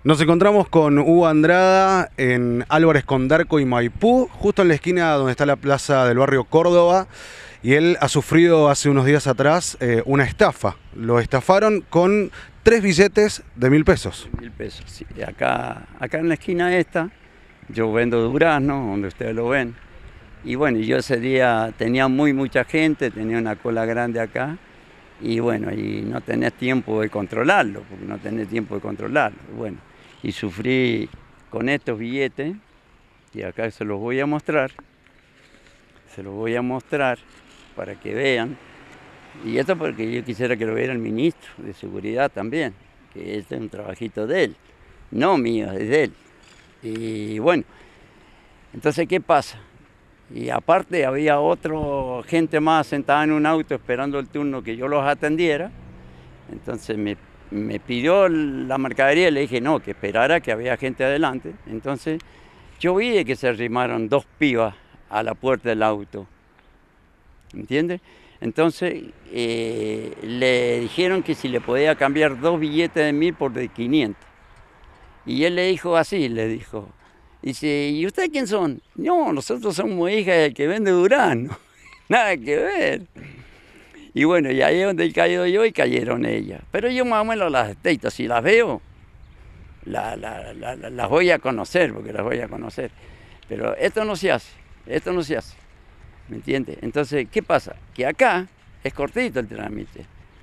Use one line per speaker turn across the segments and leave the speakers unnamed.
Nos encontramos con Hugo Andrada en Álvarez Condarco y Maipú, justo en la esquina donde está la plaza del barrio Córdoba, y él ha sufrido hace unos días atrás una estafa. Lo estafaron con 3 billetes de 1.000 pesos.
1.000 pesos, sí. Acá en la esquina esta, yo vendo durazno, donde ustedes lo ven. Y bueno, yo ese día tenía mucha gente, tenía una cola grande acá. Y bueno, y no tenés tiempo de controlarlo, porque no tenés tiempo de controlarlo. Bueno, y sufrí con estos billetes, y acá se los voy a mostrar. Se los voy a mostrar para que vean. Y esto porque yo quisiera que lo viera el ministro de Seguridad también, que este es un trabajito de él, no mío, es de él. Y bueno, entonces, ¿qué pasa? Y aparte había otra gente más sentada en un auto esperando el turno que yo los atendiera. Entonces me pidió la mercadería y le dije no, que esperara, que había gente adelante. Entonces yo vi que se arrimaron 2 pibas a la puerta del auto, ¿entiendes? Entonces le dijeron que si le podía cambiar 2 billetes de 1.000 por de 500. Y él le dijo así, le dijo, dice, ¿y ustedes quién son? No, nosotros somos hijas del que vende durazno. Nada que ver. Y bueno, y ahí es donde he caído yo y cayeron ellas. Pero yo más o menos las detecto, si las veo, las voy a conocer, porque las voy a conocer. Pero esto no se hace, esto no se hace. ¿Me entiendes? Entonces, ¿qué pasa? Que acá es cortito el trámite.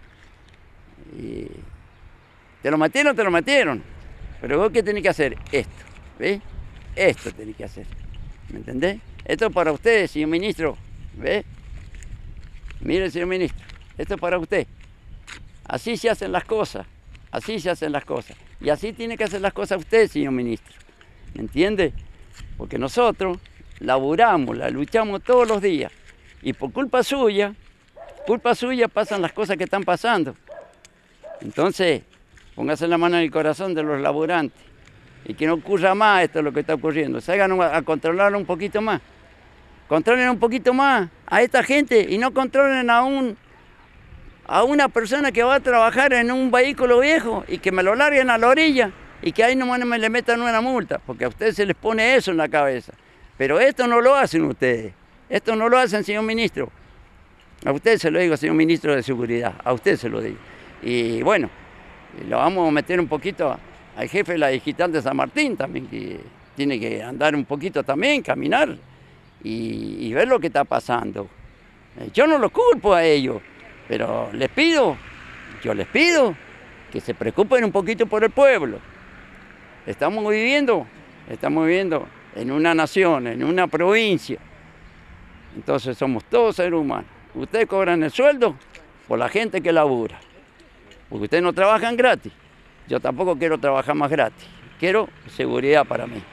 Y te lo metieron. Pero vos, ¿qué tenés que hacer? Esto, ¿ves? Esto tenés que hacer. ¿Me entendés? Esto es para usted, señor ministro. ¿Ves? Mire, señor ministro, esto es para usted. Así se hacen las cosas. Así se hacen las cosas. Y así tiene que hacer las cosas usted, señor ministro. ¿Me entiende? Porque nosotros laburamos, la luchamos todos los días. Y por culpa suya pasan las cosas que están pasando. Entonces, póngase la mano en el corazón de los laburantes. Y que no ocurra más esto, lo que está ocurriendo. Salgan a controlarlo un poquito más. Controlen un poquito más a esta gente y no controlen a una persona que va a trabajar en un vehículo viejo y que me lo larguen a la orilla y que ahí nomás me le metan una multa, porque a ustedes se les pone eso en la cabeza. Pero esto no lo hacen ustedes. Esto no lo hacen, señor ministro. A usted se lo digo, señor ministro de Seguridad. A usted se lo digo. Y bueno, lo vamos a meter un poquito al jefe de la digital de San Martín también, que tiene que andar un poquito también, caminar y ver lo que está pasando. Yo no lo culpo a ellos, pero yo les pido que se preocupen un poquito por el pueblo. Estamos viviendo en una nación, en una provincia. Entonces somos todos seres humanos. Ustedes cobran el sueldo por la gente que labura, porque ustedes no trabajan gratis. Yo tampoco quiero trabajar más gratis. Quiero seguridad para mí.